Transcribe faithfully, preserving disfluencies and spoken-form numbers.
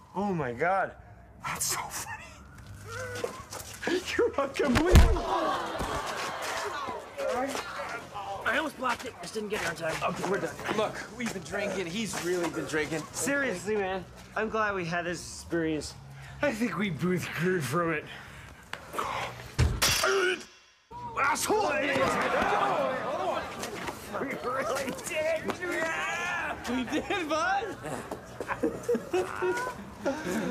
Oh my God. That's so funny. You're unbelievable. I almost blocked it. Just didn't get there in time. Oh, we're done. Look, we've been drinking. He's really been drinking. Seriously, man. I'm glad we had this experience. I think we both grew from it. Asshole! We really did. Yeah, we did, bud.